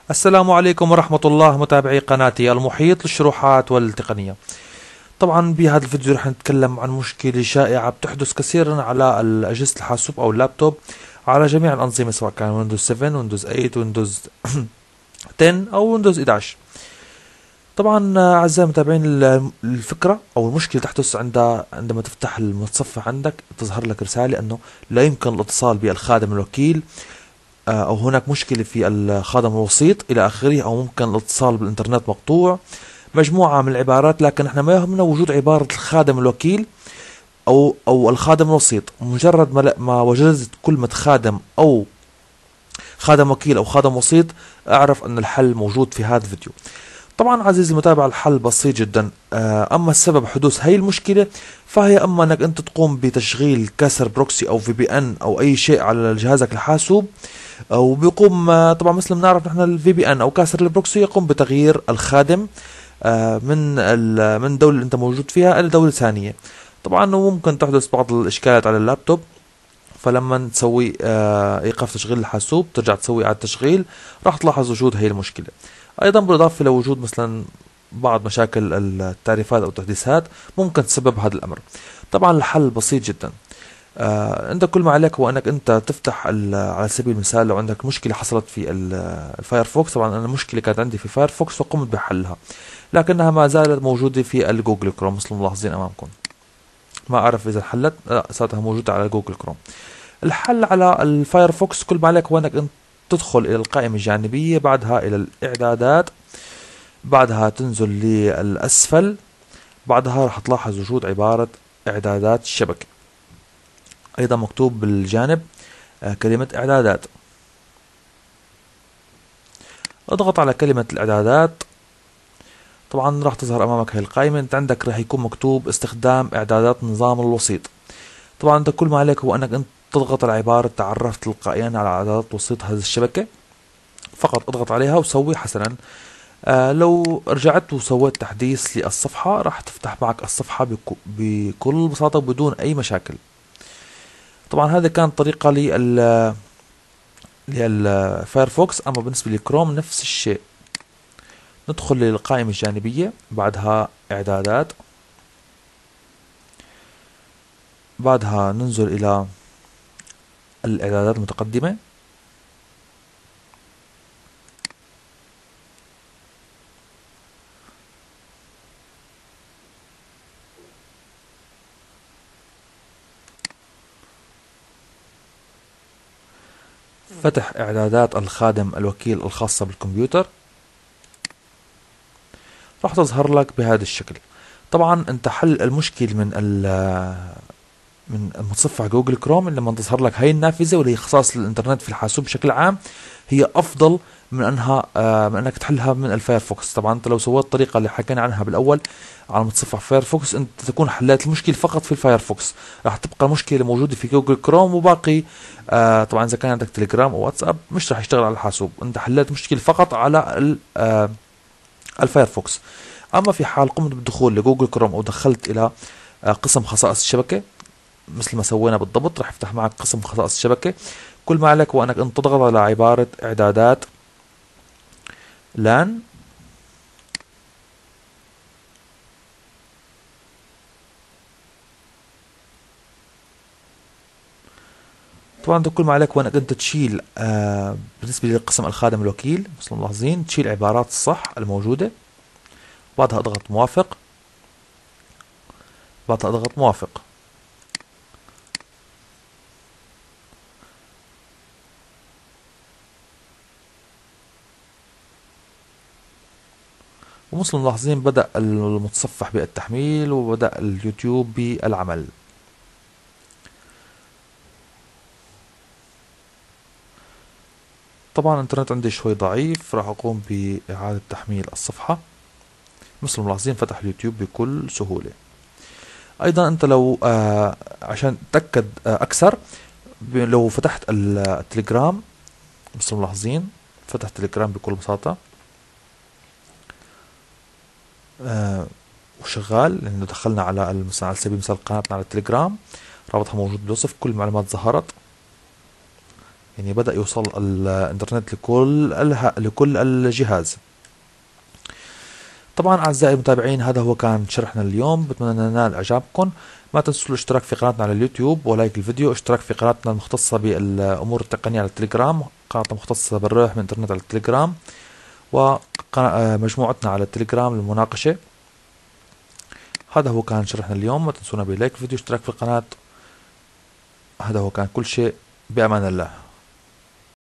السلام عليكم ورحمة الله متابعي قناتي المحيط للشروحات والتقنية. طبعا بهذا الفيديو رح نتكلم عن مشكلة شائعة بتحدث كثيرا على أجهزة الحاسوب أو اللابتوب على جميع الأنظمة، سواء كان ويندوز 7 ويندوز 8 ويندوز 10 أو ويندوز 11. طبعا أعزائي المتابعين، الفكرة أو المشكلة تحدث عندما تفتح المتصفح عندك تظهر لك رسالة أنه لا يمكن الاتصال بالخادم الوكيل، أو هناك مشكلة في الخادم الوسيط إلى آخره، أو ممكن الاتصال بالإنترنت مقطوع. مجموعة من العبارات، لكن احنا ما يهمنا وجود عبارة الخادم الوكيل أو الخادم الوسيط. مجرد ما وجدت كلمة خادم أو خادم وكيل أو خادم وسيط، أعرف أن الحل موجود في هذا الفيديو. طبعا عزيزي المتابع، الحل بسيط جدا. اما السبب حدوث هي المشكلة فهي اما انك انت تقوم بتشغيل كسر بروكسي او في بي ان او اي شيء على جهازك الحاسوب، او بيقوم طبعا مثل ما بنعرف نحن الفي بي ان او كسر البروكسي يقوم بتغيير الخادم من الدولة اللي انت موجود فيها الى دولة ثانية. طبعا ممكن تحدث بعض الاشكالات على اللابتوب، فلما تسوي ايقاف تشغيل الحاسوب ترجع تسوي اعادة تشغيل راح تلاحظ وجود هي المشكلة. ايضا بالاضافة لوجود مثلا بعض مشاكل التعريفات او التحديثات ممكن تسبب هذا الامر. طبعا الحل بسيط جدا. انت كل ما عليك هو انك انت تفتح على سبيل المثال، لو عندك مشكلة حصلت في الفايرفوكس. طبعا انا المشكلة كانت عندي في فايرفوكس وقمت بحلها، لكنها ما زالت موجودة في الجوجل كروم مثل ملاحظين امامكم. ما اعرف اذا حلت، لا ساعتها موجودة على جوجل كروم. الحل على الفايرفوكس كل ما عليك هو انك انت تدخل الى القائمة الجانبية، بعدها الى الاعدادات، بعدها تنزل للاسفل، بعدها راح تلاحظ وجود عبارة اعدادات الشبكة. ايضا مكتوب بالجانب كلمة اعدادات. اضغط على كلمة الاعدادات. طبعا راح تظهر امامك هاي القائمة. انت عندك راح يكون مكتوب استخدام اعدادات نظام الوسيط. طبعا انت كل ما عليك هو انك انت تضغط على عبارة تعرف تلقائيا على اعدادات وسيط هذه الشبكة. فقط اضغط عليها وسوي حسنا. لو رجعت وسويت تحديث للصفحة راح تفتح معك الصفحة بكل بساطة بدون اي مشاكل. طبعا هذا كان طريقة للفايرفوكس. اما بالنسبة لكروم نفس الشيء. ندخل للقائمة الجانبية، بعدها اعدادات، بعدها ننزل الى الاعدادات المتقدمة، فتح اعدادات الخادم الوكيل الخاصة بالكمبيوتر. راح تظهر لك بهذا الشكل. طبعا انت حل المشكل من متصفح جوجل كروم لما تظهر لك هاي النافذة واللي هي خصائص الانترنت في الحاسوب بشكل عام، هي افضل من انك تحلها من الفايرفوكس. طبعا انت لو سويت الطريقة اللي حكينا عنها بالاول على متصفح فايرفوكس انت تكون حليت المشكلة فقط في الفايرفوكس، راح تبقى المشكلة موجودة في جوجل كروم وباقي. طبعا اذا كان عندك تليجرام او واتساب مش راح يشتغل على الحاسوب. انت حليت مشكلة فقط على الفايرفوكس. اما في حال قمت بالدخول لجوجل كروم او دخلت الى قسم خصائص الشبكة مثل ما سوينا بالضبط، راح يفتح معك قسم خصائص الشبكة. كل ما عليك هو انك انت تضغط على عبارة اعدادات لان. طبعا انت كل ما عليك هو انك انت تشيل بالنسبة لقسم الخادم الوكيل مثل ما ملاحظين تشيل عبارات الصح الموجودة، بعدها اضغط موافق، بعدها اضغط موافق. ومثل ما ملاحظين بدأ المتصفح بالتحميل وبدأ اليوتيوب بالعمل. طبعا الانترنت عندي شوي ضعيف، راح اقوم بإعادة تحميل الصفحة. مثل ما ملاحظين فتح اليوتيوب بكل سهولة. ايضا انت لو عشان تتأكد اكثر، لو فتحت التليجرام مثل ما ملاحظين فتح التليجرام بكل بساطة وشغال، لانه دخلنا على مثلا على سبيل المثال قناتنا على التليجرام، رابطها موجود بالوصف، كل المعلومات ظهرت. يعني بدأ يوصل الانترنت لكل الجهاز. طبعا أعزائي المتابعين، هذا هو كان شرحنا اليوم، بتمنى ننال إعجابكم. ما تنسوا الاشتراك في قناتنا على اليوتيوب ولايك الفيديو، اشتراك في قناتنا المختصة بالأمور التقنية على التليجرام، قناتنا مختصة بالربح من الانترنت على التليجرام، ومجموعتنا على التليجرام للمناقشة. هذا هو كان شرحنا اليوم، ما تنسونا بلايك الفيديو، اشتراك في القناة. هذا هو كان كل شيء، بأمان الله.